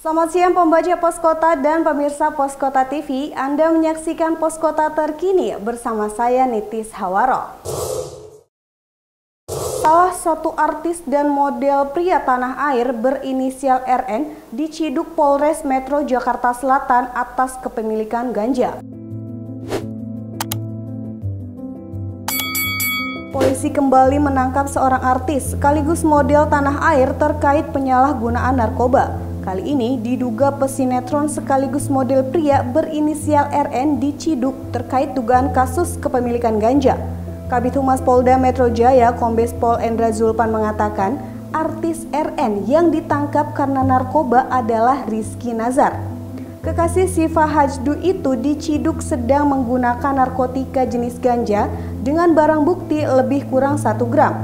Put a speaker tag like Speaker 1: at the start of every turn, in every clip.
Speaker 1: Selamat siang pembaca Pos Kota dan pemirsa Pos Kota TV. Anda menyaksikan Pos Kota terkini bersama saya Nitis Hawaro. Salah satu artis dan model pria tanah air berinisial RN diciduk Polres Metro Jakarta Selatan atas kepemilikan ganja. Polisi kembali menangkap seorang artis sekaligus model tanah air terkait penyalahgunaan narkoba. Kali ini diduga pesinetron sekaligus model pria berinisial RN diciduk terkait dugaan kasus kepemilikan ganja. Kabid Humas Polda Metro Jaya Kombes Pol Endra Zulpan mengatakan artis RN yang ditangkap karena narkoba adalah Rizky Nazar. Kekasih Siva Hajdu itu diciduk sedang menggunakan narkotika jenis ganja dengan barang bukti lebih kurang 1 gram.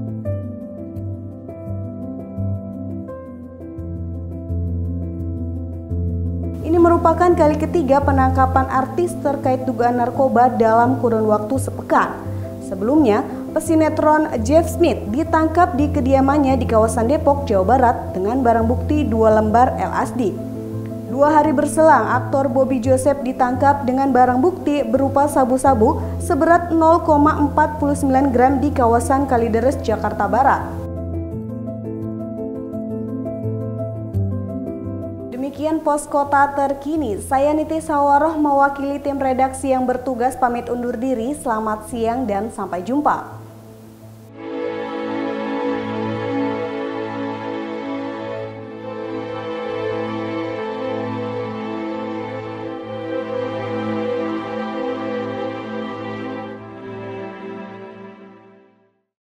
Speaker 1: Ini merupakan kali ketiga penangkapan artis terkait dugaan narkoba dalam kurun waktu sepekan. Sebelumnya, pesinetron Jeff Smith ditangkap di kediamannya di kawasan Depok, Jawa Barat dengan barang bukti 2 lembar LSD. 2 hari berselang, aktor Bobby Joseph ditangkap dengan barang bukti berupa sabu-sabu seberat 0,49 gram di kawasan Kalideres, Jakarta Barat. Demikian Pos Kota terkini, saya Nitis Hawaroh mewakili tim redaksi yang bertugas pamit undur diri. Selamat siang dan sampai jumpa.